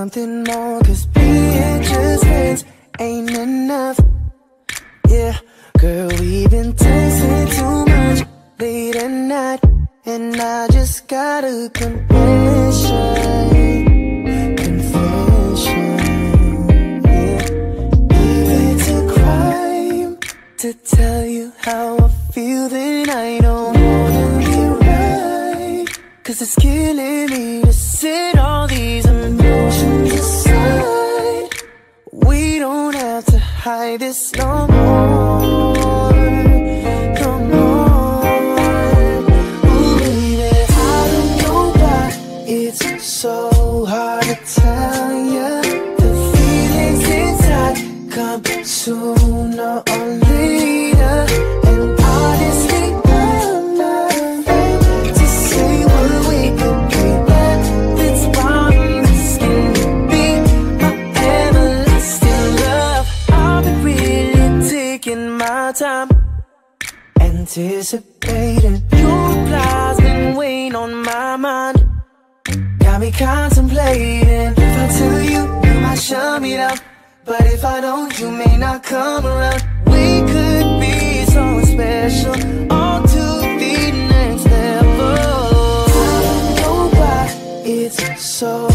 something more, 'cause being just friends ain't enough. Yeah, girl, we've been texting too much late at night, and I just got a confession. To tell you how I feel, then I don't wanna be right, 'cause it's killing me to sit all these emotions aside. We don't have to hide this no more, no more. Ooh, baby, I don't know why it's so hard to tell ya. The feelings inside come sooner or later, and honestly I'm not afraid to say what we could be. That's promising to be my everlasting love. I've been really taking my time, anticipating your replies, been weighing on my mind. Got me contemplating, if I tell you, you might shut me down. But if I don't, you may not come around. We could be so special, on to the next level. I don't know why it's so